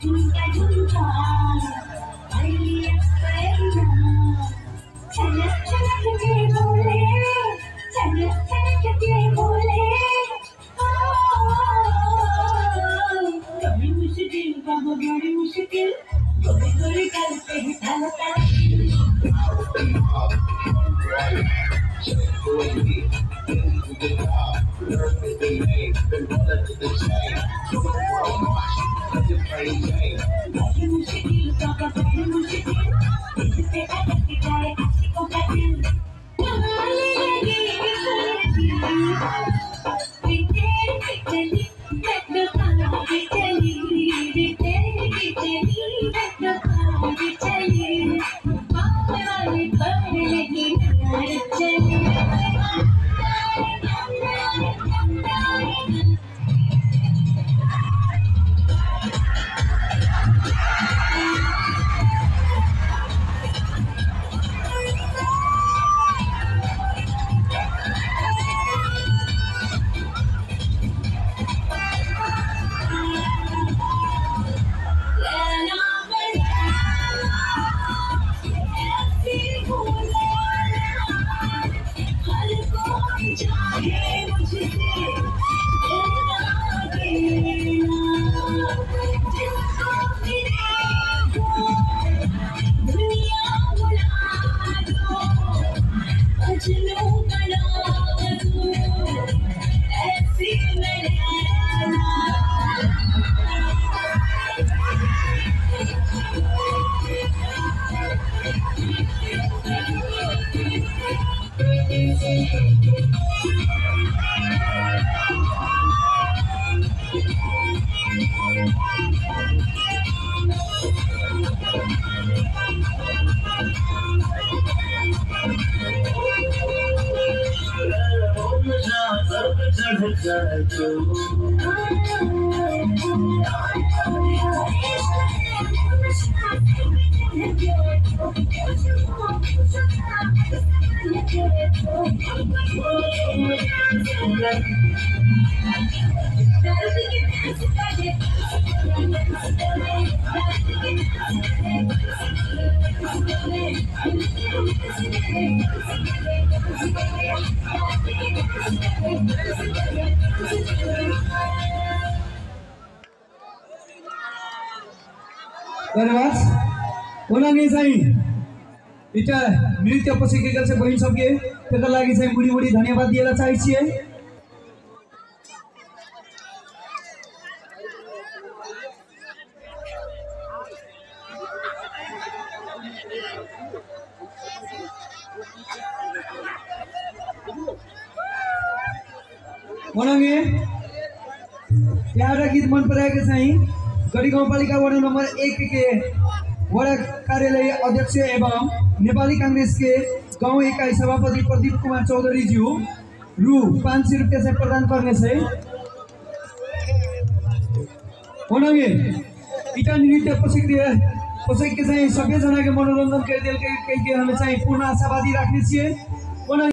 धन्यवाद उनीहरूले चाहिँ इटा नृत्य प्रशिक्षक चाहिँ बहिन सके त्यसका लागि चाहिँ बुढी बुढी धन्यवाद दिएर चाहिए उनीहरूले एउटा गीत मन पराएको चाहिँ गढी गाउँपालिका वडा नंबर 1 के वडा कार्यालय अध्यक्ष एवं नेपाली कांग्रेस के गांव इकाई सभापति प्रदीप कुमार चौधरी जी रु 500 रुपया से प्रदान करने से उन्होंने इटा नृत्य प्रशिक्षक सबैजना के मनोरंजन के दिल के हमें पूर्ण आशावादी राख्ने